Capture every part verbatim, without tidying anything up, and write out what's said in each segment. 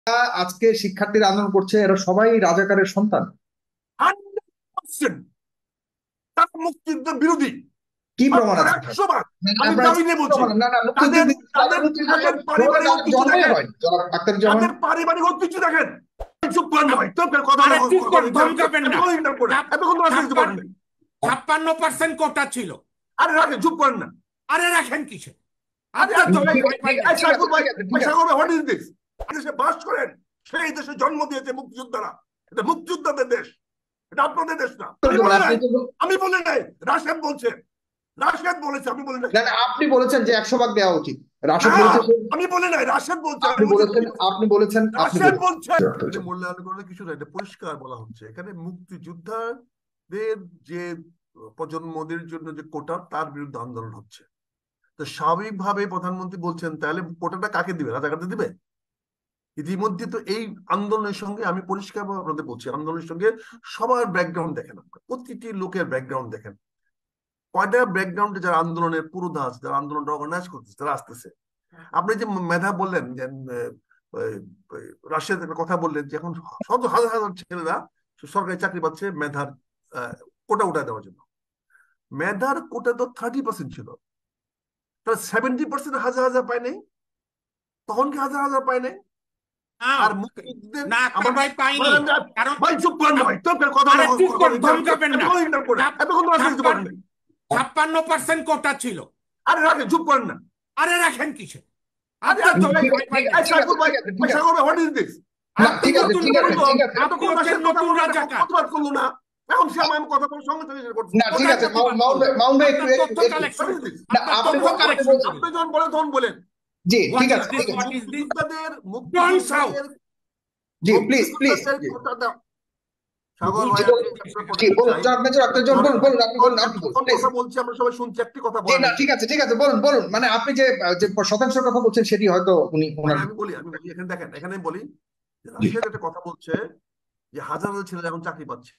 আজকে শিক্ষার্থীরা আন্দোলন করছে, এরা সবাই রাজাকারের সন্তান। হান্ড্রেড পার্সেন্ট তারা মুক্তিযুদ্ধের বিরোধী। কি প্রমাণ আছে? একশো বার মানে আমি আপনারা দাবি নিয়ে বলছি। না না তাদের মুক্তিযুদ্ধ তাদের তাদের পারিবারিক ঐতিহ্য জন্মই দেখেন, হয় জনাব আখতারুজ্জামান। তাদের পারিবারিক ঐতিহ্য দেখেন। চুপ করেন না ভাই, চুপ করে কথা আরে বলা চুপ কর, ধমকাবেন না। এতক্ষণ তো আসলে কিছু করেন নাই। ছাপ্পান্ন পার্সেন্ট কোটা ছিল। আরে রাখেন, চুপ করেন না। আরে রাখেন কিসে? আরে আপনার তো ভাই, ভয় পাই না। এই সাগর ভাই, ভাই সাগর ভাই, হোয়াট ইজ দিস? দেশে বাস করেন, সেই দেশে জন্ম দিয়েছে মুক্তিযোদ্ধারা। এটা মুক্তিযোদ্ধাদের দেশ, এটা আপনাদের দেশ না। আমি বলি নাই, আমি বলি নাই, রাশেদ বলছে, রাশেদ বলেছে, আমি বলি নাই। না না, আপনি বলেছেন যে একশো ভাগ দেওয়া উচিত। রাশেদ হ্যাঁ, বলেছে, আমি বলি নাই, রাশেদ বলছে, আপনি বলেছেন আপনি বলেছেন আপনি রাশেদ বলেছেন। বলছে। এটা মূল্যায়ন করার কিছু না, এটা পরিষ্কার বলা হচ্ছে এখানে মুক্তিযোদ্ধাদের যে প্রজন্মদের জন্য যে কোটা, তার বিরুদ্ধে আন্দোলন হচ্ছে। তো স্বাভাবিকভাবে প্রধানমন্ত্রী বলছেন, তাহলে কোটাটা কাকে দিবে? রাজাকারদের দিবে? ইতিমধ্যে তো এই আন্দোলনের সঙ্গে, আমি পরিষ্কারভাবে আপনাদের বলছি, আন্দোলনের সঙ্গে সবার ব্যাকগ্রাউন্ড দেখেন, আপনার প্রতিটি লোকের ব্যাকগ্রাউন্ড দেখেন। কয়টা ব্যাকগ্রাউন্ডে যারা আন্দোলনের পুরোধা আছে, যারা আন্দোলনটা অর্গানাইজ করতেছে, তারা আসতেছে। আপনি যে মেধা বললেন, যে রাশিয়ার একটা কথা বললেন, যে এখন শত হাজার হাজার ছেলেরা সরকারি চাকরি পাচ্ছে মেধার কোটা উঠায় দেওয়ার জন্য। মেধার কোটা তো থার্টি পার্সেন্ট ছিল, তাহলে সেভেন্টি পার্সেন্ট হাজার হাজার পায় নাই? তখন কি হাজার হাজার পায় নাই? আর মুক্তিযুদ্ধের না, আমার ভাই পাইনি। কারণ ভাই চুপ করেন না ভাই, চুপ করে কথা বলা, চুপ কর, ধমকাবেন না। এতক্ষণ তো আসলে কিছু করেন নাই। ছাপ্পান্ন পার্সেন্ট কোটা ছিল। আরে রাখেন, চুপ করেন না। আরে রাখেন কিসে? আরে আপনার তো ভাই, ভয় পাই না। এই সাগর ভাই, ভাই সাগর ভাই, হোয়াট ইজ দিস? না ঠিক আছে ঠিক আছে ঠিক আছে এতক্ষণ আসলে কথা বলতে প্রতিবাদ করলো না, এখন সে আমার কথা বলার সঙ্গে সঙ্গে করছে। না ঠিক আছে, মাউন্ট ভাই, মাউন্ট ভাই একটু একটু তথ্য একটু- কালেকশন, না আপনি তথ্য কালেকশন করুন। আপনি যখন বলেন তখন বলেন। জি ঠিক What is আছে this? ঠিক আছে What is this? মুক্তিযোদ্ধাদের জি Don't shout. প্লিজ প্লিজ মুক্তিযোদ্ধাদের কথা দাও। সাগর ভাই, জি বলুন জনাব মেজর আখতারুজ্জামান, বলুন বলুন আপনি বলুন আপনি বলুন এখন প্লিজ। কথা বলছি, আমরা সবাই শুনছি, একটি কথা জি বলেন। না ঠিক আছে ঠিক আছে বলুন বলুন, মানে আপনি যে যে শতাংশের কথা বলছেন সেটি হয়তো উনি ওনার। আমি বলি, আমি বলি, এখানে দেখেন, এখানে আমি বলি, রাশিয়ার একটা কথা বলছে যে হাজার হাজার ছেলেরা এখন চাকরি পাচ্ছে।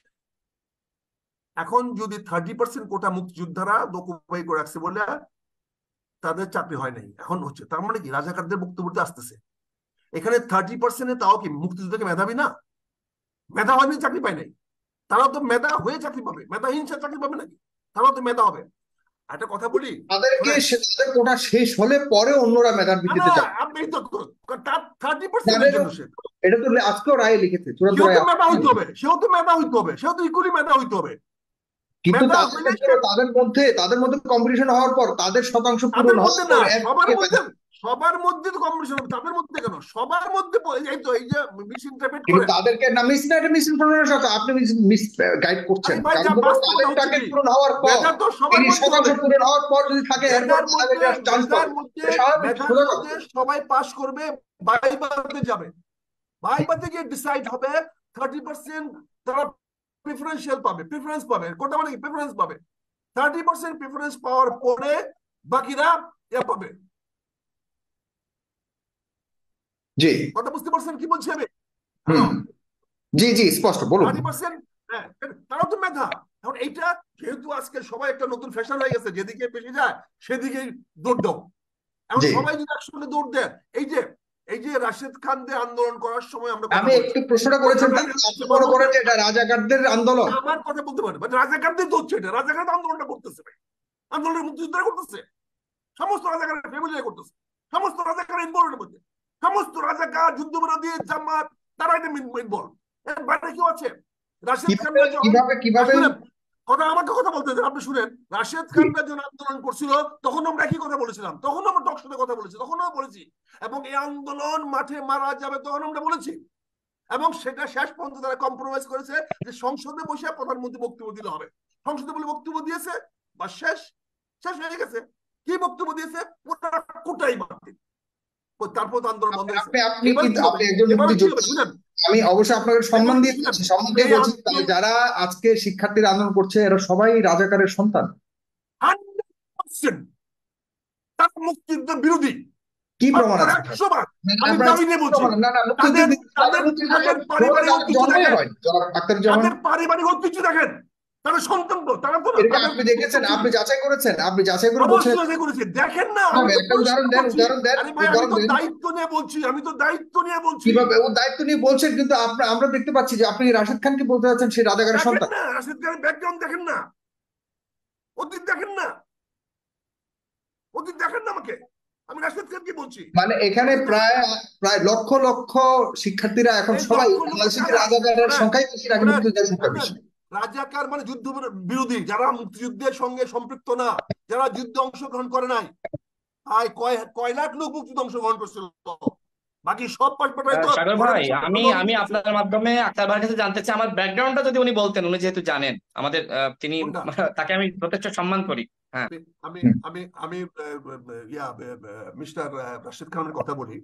এখন যদি থার্টি পার্সেন্ট কোটা মুক্তিযোদ্ধারা দোকুপাই করে রাখছে বলে তাদের চাকরি হয় নাই, এখন হচ্ছে, তার মানে কি রাজাকারদের বক্তব্য আসতেছে এখানে থার্টি পার্সেন্টে? তাও কি মুক্তিযোদ্ধাকে মেধাবী না? মেধা হয়নি, চাকরি পায় নাই। তারাও তো মেধা হয়ে চাকরি পাবে, মেধাহীন চাকরি পাবে নাকি? তারাও তো মেধা হবে। একটা কথা বলি, তাদেরকে তাদের কোটা শেষ হলে পরে অন্যরা মেধার ভিত্তিতে যাবে। আপনি তো থার্টি পার্সেন্টের জন্য সে, এটা তো আজকেও রায়ে লিখেছে, চূড়ান্ত সেও রায়ে। তো মেধা হইতে হবে, সেও তো মেধা হইতে হবে, সেও তো ইকুয়ালি মেধা হইতে হবে। কিন্তু তাদের মধ্যে তাদের মধ্যে কম্পিটিশন হওয়ার পর তাদের শতাংশ পূরণ হওয়ার পর সবার মধ্যে সবার মধ্যে তো কম্পিটিশন হবে, তাদের মধ্যে কেন? সবার মধ্যে এই তো, এই যে মিস ইন্টারপ্রেট করে তাদেরকে না, মিস না, এটা মিস ইনফরমেশন, আপনি মিস গাইড করছেন। তাদেরটাকে পূরণ হওয়ার পর, এই শতাংশ পূরণ হওয়ার পর যদি থাকে, এরপর তাদের চান্স পাবে। সবাই পাস করবে, ভাইভাতে যাবে, ভাইভাতে গিয়ে ডিসাইড হবে থার্টি পার্সেন্ট তারা প্রিফারেন্সিয়াল পাবে, প্রিফারেন্স পাবে। কোটা মানে কি? প্রিফারেন্স পাবে। থার্টি পার্সেন্ট প্রিফারেন্স পাওয়ার পরে বাকিরা ইয়া পাবে। জি কথা বুঝতে পারছেন কি বলছি আমি? জি জি স্পষ্ট বলুন। থার্টি পার্সেন্ট হ্যাঁ, তারাও তো মেধা। এখন এইটা যেহেতু আজকে সবাই একটা নতুন ফ্যাশন হয়ে গেছে, যেদিকে বেশি যায় সেদিকেই দৌড় দাও। এখন সবাই যদি একসঙ্গে দৌড় দেয়, এই যে এই যে রাশেদ খানদের আন্দোলন করার সময় আমরা, আমি একটু প্রশ্নটা করেছেন, মনে করেন যে এটা রাজাকারদের আন্দোলন। আমার কথা বলতে পারেন, রাজাকারদের তো হচ্ছে, এটা রাজাকার আন্দোলনটা করতেছে ভাই, আন্দোলনের মুক্তিযোদ্ধারা করতেছে, সমস্ত রাজাকারের ফ্যামিলি করতেছে, সমস্ত রাজাকার ইনভলভের মধ্যে, সমস্ত রাজাকার যুদ্ধবিরোধী জামাত তারা এটা ইনভলভ। এর বাইরে কেউ আছে? রাশেদ খানরা কিভাবে কিভাবে কথা, আমাকে কথা বলতে দেন, আপনি শুনেন। রাশেদ খানরা যখন আন্দোলন করছিল তখন আমরা একই কথা বলেছিলাম, তখন আমরা টকশোতে কথা বলেছি, তখন আমরা বলেছি, এবং এই আন্দোলন মাঠে মারা যাবে তখন আমরা বলেছি, এবং সেটা শেষ পর্যন্ত তারা কম্প্রোমাইজ করেছে যে সংসদে বসে প্রধানমন্ত্রী বক্তব্য দিলে হবে। সংসদে বলে বক্তব্য দিয়েছে, বা শেষ শেষ হয়ে গেছে। কি বক্তব্য দিয়েছে? পুরো কোটাই বাতিল। তারপর তো আন্দোলন বন্ধ হয়েছে। আমি অবশ্যই আপনাকে সম্মান দিয়ে সম্মান দিয়ে বলছি, যারা আজকে শিক্ষার্থীরা আন্দোলন করছে, এরা সবাই রাজাকারের সন্তান। হান্ড্রেড পার্সেন্ট তারা মুক্তিযুদ্ধের বিরোধী। কি প্রমাণ আছে? একশো বার আমি দাবি নিয়ে বলছি। না না তাদের পারিবারিক ঐতিহ্য দেখেন, জনাব আখতারুজ্জামান, তাদের পারিবারিক ঐতিহ্য দেখেন, তারা সন্তান তো, তারা তো এটা আপনি দেখেছেন, আপনি যাচাই করেছেন, আপনি যাচাই করে বলছেন? অবশ্যই করেছি, দেখেন না। একটা উদাহরণ দেন, উদাহরণ দেন। আরে ভাই, আমি তো দায়িত্ব নিয়ে বলছি, আমি তো দায়িত্ব নিয়ে বলছি। কিভাবে ও দায়িত্ব নিয়ে বলছেন, কিন্তু আমরা আমরা দেখতে পাচ্ছি যে আপনি রাশেদ খানকে বলতে যাচ্ছেন সে রাজাকারের সন্তান। না, রাশেদ খানের ব্যাকগ্রাউন্ড দেখেন না, অতীত দেখেন না, অতীত দেখেন না আমাকে, আমি রাশেদ খানকে বলছি। মানে এখানে প্রায় প্রায় লক্ষ লক্ষ শিক্ষার্থীরা এখন সবাই বাংলাদেশের রাজাকারের সংখ্যাই বেশি, নাকি মুক্তিযোদ্ধার সংখ্যা বেশি? রাজাকার মানে যুদ্ধ বিরোধী, যারা মুক্তিযুদ্ধের সঙ্গে সম্পৃক্ত না, যারা যুদ্ধে অংশগ্রহণ করে নাই। আয় কয় কয় লাখ লোক মুক্তিযুদ্ধে অংশগ্রহণ করছিল, বাকি সব পাশপাটাই তো। সাগর ভাই, আমি আমি আপনার মাধ্যমে আক্তার ভাইয়ের কাছে জানতে চাই, আমার ব্যাকগ্রাউন্ডটা যদি উনি বলতেন, উনি যেহেতু জানেন আমাদের, তিনি তাকে আমি যথেষ্ট সম্মান করি। হ্যাঁ, আমি আমি আমি ইয়া মিস্টার রাশেদ খানের কথা বলি।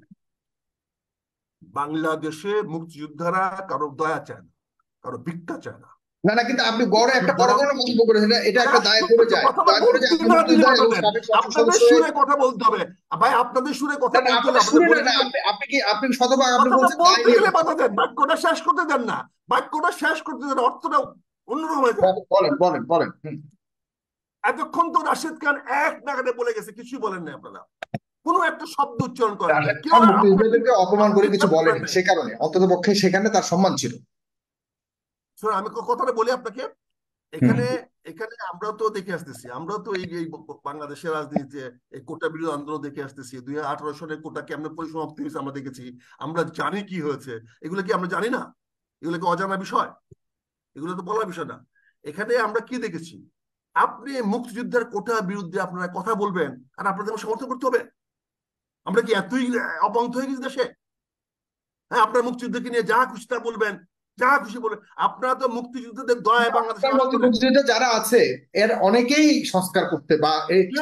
বাংলাদেশে মুক্তিযোদ্ধারা কারো দয়া চায় না, কারো ভিক্ষা চায় না। না না, কিন্তু আপনি বড় একটা বড় কোনো মন্তব্য করেছেন, এটা একটা দায় পড়ে যায়, দায় পড়ে যায়। আপনাদের সুরে কথা বলতে হবে ভাই, আপনাদের সুরে কথা বলতে হবে। আপনি কি আপনি শতভাগ আপনি বলছেন বলতে গেলে বাধা দেন, বাক্যটা শেষ করতে দেন না, বাক্যটা শেষ করতে দেন, অর্থটা অন্যরকম হয়ে যায়। বলেন বলেন বলেন। এতক্ষণ তো রাশেদ খান এক নাগাড়ে বলে গেছে, কিছুই বলেন না আপনারা, কোনো একটা শব্দ উচ্চারণ করেন না। মুক্তিযোদ্ধাদেরকে অপমান করে কিছু বলেনি, সে কারণে অন্তত পক্ষে সেখানে তার সম্মান ছিল। আমি কথাটা বলি আপনাকে, এখানে এখানে আমরা তো দেখে আসতেছি, আমরাও তো এই বাংলাদেশের রাজনীতিতে এই কোটা বিরোধী আন্দোলন দেখে আসতেছি। দুই হাজার আঠারো সালে কোটা কেমন পরিসমাপ্তি হয়েছে আমরা দেখেছি, আমরা জানি কি হয়েছে। এগুলো কি আমরা জানি না? এগুলো কি অজানা বিষয়? এগুলো তো বলার বিষয় না। এখানে আমরা কি দেখেছি, আপনি মুক্তিযুদ্ধের কোটা বিরুদ্ধে আপনারা কথা বলবেন আর আপনাদের সমর্থন করতে হবে? আমরা কি এতই অপন্ত হয়ে গেছি দেশে? হ্যাঁ, আপনার মুক্তিযুদ্ধকে নিয়ে যা খুশি তা বলবেন, যা খুশি বলে। আপনারা তো মুক্তিযুদ্ধদের দয়া বাংলাদেশের মুক্তিযুদ্ধ যারা আছে এর অনেকেই সংস্কার করতে বা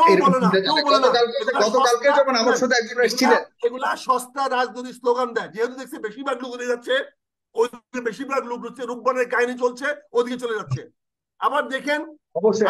গতকালকে যখন আমার সাথে একজন এসেছিলেন, এগুলা সস্তা রাজনৈতিক স্লোগান দেয়। যেহেতু দেখছি বেশিরভাগ লোক উঠে যাচ্ছে, ওইদিকে বেশিরভাগ লোক হচ্ছে রূপবানের কাহিনী চলছে, ওদিকে চলে যাচ্ছে। আবার দেখেন, অবশ্যই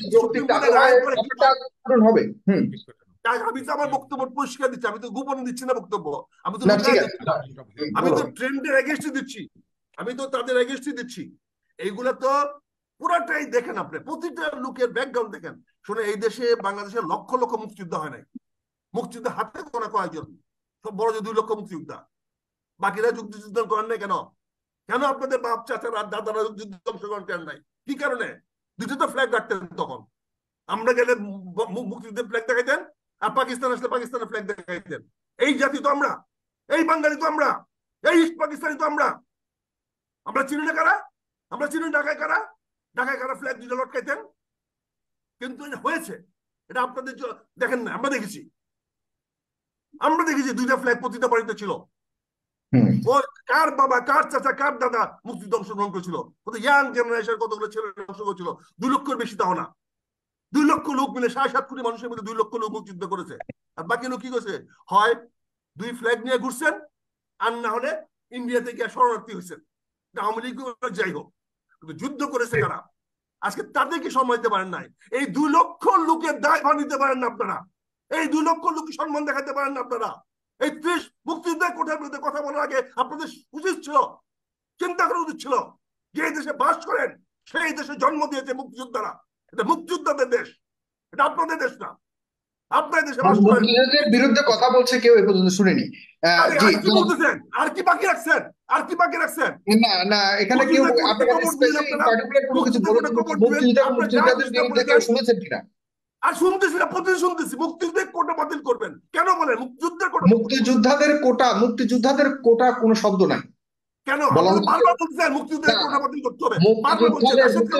হবে। হম আমি তো আমার বক্তব্য পরিষ্কার দিচ্ছি, আমি তো গোপন দিচ্ছি না বক্তব্য, আমি তো আমি তো ট্রেন্ডের এগেইনস্টে দিচ্ছি, আমি তো তাদের এগেইনস্টে দিচ্ছি। এইগুলা তো পুরাটাই দেখেন, আপনি প্রতিটা লোকের ব্যাকগ্রাউন্ড দেখেন। শুনে, এই দেশে বাংলাদেশের লক্ষ লক্ষ মুক্তিযোদ্ধা হয় নাই, মুক্তিযোদ্ধা হাতে গোনা কয়েকজন, সব বড় যে দুই লক্ষ মুক্তিযোদ্ধা, বাকিরা যুদ্ধ করেন নাই কেন? কেন আপনাদের বাপ চাচারা দাদারা যুদ্ধ অংশগ্রহণ করেন নাই? কি কারণে? দুটো তো ফ্ল্যাগ রাখতেন তখন, আমরা গেলে মুক্তিযুদ্ধের ফ্ল্যাগ দেখাইতেন, আর পাকিস্তান আসলে পাকিস্তানের ফ্ল্যাগ দেখাইতেন। এই জাতি তো আমরা, এই বাঙালি তো আমরা, এই ইস্ট পাকিস্তানি তো আমরা। আমরা চিনি না কারা? আমরা চিনি ঢাকায় কারা? ঢাকায় কারা ফ্ল্যাগ দুটো লটকাইতেন? কিন্তু এটা হয়েছে, এটা আপনাদের দেখেন না, আমরা দেখেছি, আমরা দেখেছি দুইটা ফ্ল্যাগ প্রতিটা বাড়িতে ছিল। কার বাবা, কার চাচা, কার দাদা মুক্তিযুদ্ধে অংশগ্রহণ করেছিল? কত ইয়াং জেনারেশন, কতগুলো ছেলে অংশগ্রহণ করেছিল। দুই লক্ষের বেশি তাও না, দুই লক্ষ লোক মিলে, সাড়ে সাত কোটি মানুষের মধ্যে দুই লক্ষ লোক মুক্তিযুদ্ধ করেছে। আর বাকি লোক কি করেছে? হয় দুই ফ্ল্যাগ নিয়ে ঘুরছেন, আর না হলে ইন্ডিয়াতে গিয়ে শরণার্থী হয়েছেন। আওয়ামী লীগ যাই হোক, কিন্তু যুদ্ধ করেছে কারা? আজকে তাদেরকে সম্মান দিতে পারেন নাই। এই দুই লক্ষ লোকের দায়ভার নিতে পারেন না আপনারা, এই দুই লক্ষ লোককে সম্মান দেখাতে পারেন না আপনারা। এই ত্রিশ মুক্তিযুদ্ধের কোটার বিরুদ্ধে কথা বলার আগে আপনাদের উচিত ছিল, চিন্তা করা উচিত ছিল, যে দেশে বাস করেন সেই দেশে জন্ম দিয়েছে মুক্তিযোদ্ধারা। এটা মুক্তিযোদ্ধাদের দেশ, এটা আপনাদের দেশ না। আপনার দেশে বাস করেন, মুক্তিযুদ্ধের বিরুদ্ধে কথা বলছে কেউ এ পর্যন্ত শুনিনি। কি বলতেছেন? আর কি বাকি রাখছেন? আর কি বাকি রাখছেন? না না, এখানে কেউ আপনাদের স্পেসিফিক পার্টিকুলার কোনো কিছু বলে মুক্তিযুদ্ধ মুক্তিযোদ্ধাদের বিরুদ্ধে কেউ শুনেছেন কিনা? আর শুনতেছি না, প্রতিদিন শুনতেছি মুক্তিযুদ্ধের কোটা বাতিল করবেন। কেন বলেন মুক্তিযুদ্ধের কোটা? মুক্তিযোদ্ধাদের কোটা, মুক্তিযোদ্ধাদের কোটা কোনো শব্দ নাই। কেন বারবার বলছেন মুক্তিযুদ্ধের কোটা বাতিল করতে হবে? বারবার বলছেন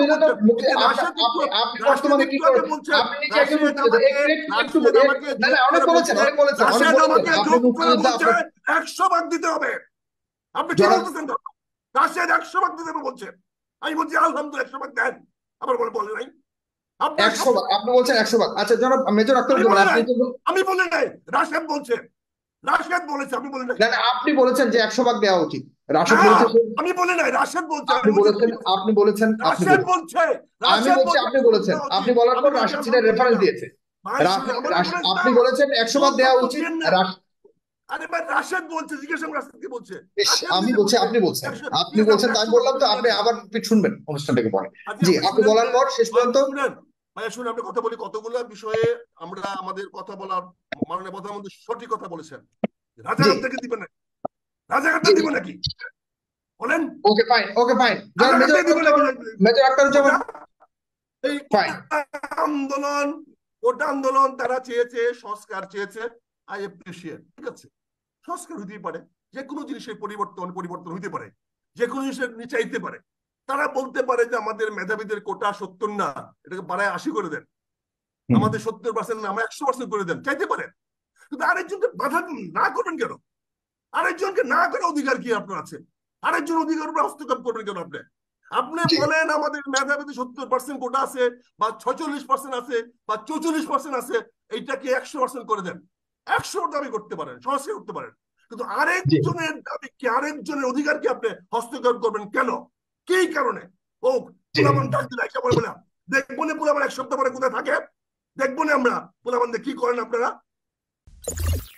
আপনি বর্তমানে কি করছেন? আপনি নিজে একজন মুক্তিযোদ্ধা, না না অনেক বলেছেন, অনেক বলেছেন, আপনি মুক্তিযোদ্ধা, একশো ভাগ দিতে হবে। আপনি কি বলতেছেন? রাশিয়ার একশো ভাগ দিতে হবে বলছেন। আমি বলছি আলহামদুলিল্লাহ একশো ভাগ দেন। আবার বলে বলে নাই একশো ভাগ, আপনি বলছেন একশো ভাগ। আচ্ছা জনাব মেজর আক্তার, আমি বলি নাই, রাশিয়ান বলছে, রাশিয়ান বলেছে, আমি বলি নাই। না আপনি বলেছেন যে একশো ভাগ দেওয়া উচিত, রাশিয়ান বলেছে। আমি বলি নাই, রাশিয়ান বলছে। আপনি বলেছেন, আপনি বলেছেন, রাশিয়ান বলছে, আমি বলছি আপনি বলেছেন। আপনি বলার পর রাশিদ চীনের রেফারেন্স দিয়েছে। আপনি বলেছেন একশো ভাগ দেওয়া উচিত, আরে ভাই রাশেদ বলছে, জিজ্ঞেস করুন রাশেদকে বলছে। ইস, রাশেদ আমি নিজে বলছি বলছে আপনি বলছেন একশো- আপনি ঠিক আছে, বলছেন তাই একশো বললাম তো, বছর আপনি আগে। আবার একটু শুনবেন অনুষ্ঠানটাকে পরে। আচ্ছা, জি, আপনি আপনি শুনেন বলার যে- পর শেষ পর্যন্ত শুনেন ভাইয়া, শুনে আমরা কথা বলি, কতগুলো বিষয়ে আমরা আমাদের কথা বলার মাননীয় প্রধানমন্ত্রী সঠিক কথা বলেছেন। রাজাঘাট থেকে দিবেন নাকি? রাজাঘাট জি, দিবেন নাকি বলেন? Okay fine, okay fine. Rajaghat major দিবেন নাকি? মেজর আখতারুজ্জামান, এই ফাইন। আন্দোলন, ওটা আন্দোলন তারা চেয়েছে, সংস্কার চেয়েছে, আই এপ্রিসিয়েট, ঠিক আছে, সংস্কার হইতেই পারে, যে কোনো জিনিসের পরিবর্তন পরিবর্তন হইতে পারে, যে কোনো জিনিসের চাইতে পারে। তারা বলতে পারে যে আমাদের মেধাবীদের কোটা সত্তর না, এটাকে বাড়ায় আশি করে দেন, আমাদের সত্তর পার্সেন্ট না, আমরা একশো পার্সেন্ট করে দেন, চাইতে পারেন। কিন্তু আরেকজনকে বাধা না করবেন কেন? আরেকজনকে না করে অধিকার কি আপনার আছে? আরেকজন অধিকার উপর হস্তক্ষেপ করবেন কেন আপনি? আপনি বলেন আমাদের মেধাবীদের সত্তর পার্সেন্ট কোটা আছে, বা ছচল্লিশ পার্সেন্ট আছে, বা চৌচল্লিশ পার্সেন্ট আছে, এইটাকে একশো পার্সেন্ট করে দেন, একশো দাবি করতে পারেন, সংস্কার করতে পারেন। কিন্তু আরেকজনের দাবি কি, আরেকজনের অধিকারকে আপনি হস্তক্ষেপ করবেন কেন? কি কারণে? ও পোলাপান ডাক দিলে একটা পরে বললাম, দেখবো না পোলাপান এক সপ্তাহ পরে কোথায় থাকে, দেখবো না আমরা পোলাপান কি করেন আপনারা।